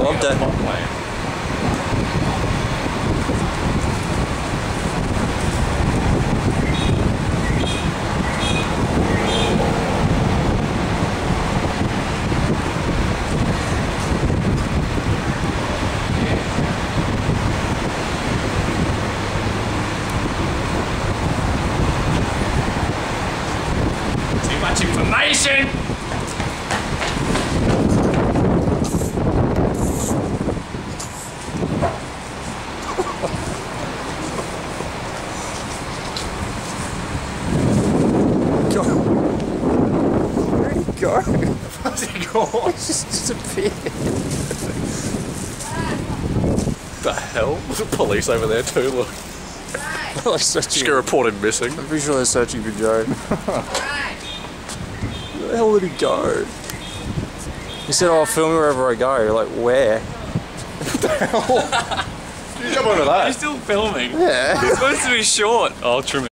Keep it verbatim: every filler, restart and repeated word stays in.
loved it. Too much information! Where'd he go? Where's he gone? He just disappeared. The hell? There's a police over there too, look. Like searching. Just get reported missing. I'm pretty sure they're searching for Joe. Where the hell did he go? He said, oh, I'll film you wherever I go. Like, where? What the hell? You jump over that. He's still filming. Yeah. It's supposed to be short. I'll trim it.